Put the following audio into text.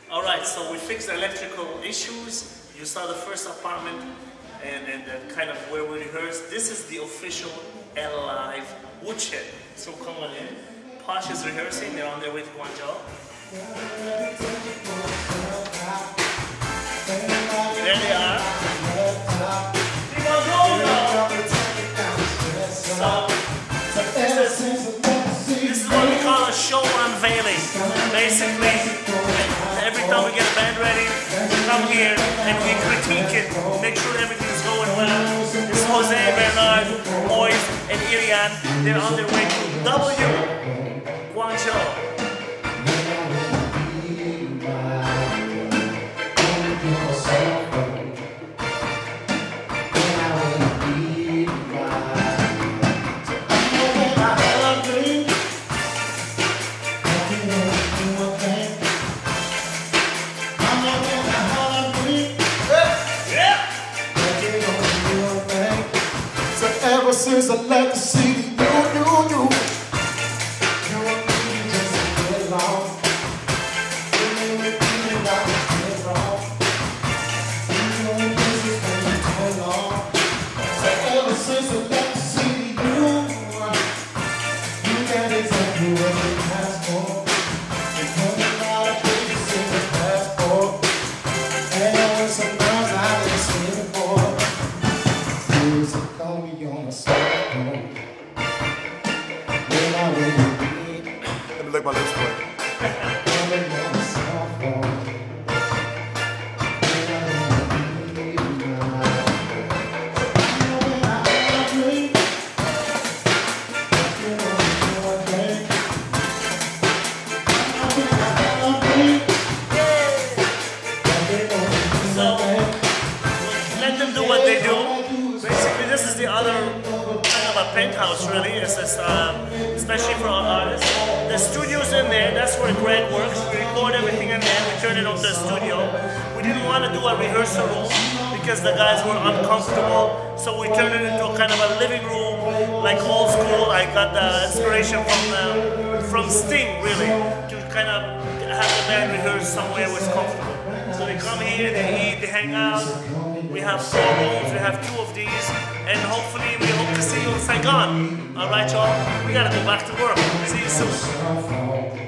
Alright, so we fixed the electrical issues. You saw the first apartment and kind of where we rehearsed. This is the official Live woodshed. So come on in. Posh is rehearsing, they're on their way to Guangzhou. There they are. This is what we call a show unveiling. Basically, every time we get a band ready, we come here and we critique it, make sure everything's going well. This is Jose, Bernard, Moise, and Irian. They're on their way to W Guangzhou. Ever since I left the city, you and me just get along. You get wrong. You don't miss it when you turn on. So ever since I left the city, you got exactly what you asked for. There's a lot of things in the passport, and sometimes I didn't see it before. Call me on a cell phone. Let me lick my lips for it. Let them do what they do. Basically, this is the other kind of a penthouse, really. It's especially for our artists. The studio's in there. That's where Greg works. We record everything in there. We turn it into a studio. We didn't want to do a rehearsal room because the guys were uncomfortable. So we turned it into a kind of a living room, like old school. I got the inspiration from Sting, really, to kind of have the band rehearse somewhere where it's comfortable. So they come here, they eat, they hang out. We have 4 rooms, we have 2 of these, and hopefully we hope to see you in Saigon. Alright y'all, we gotta go back to work. See you soon.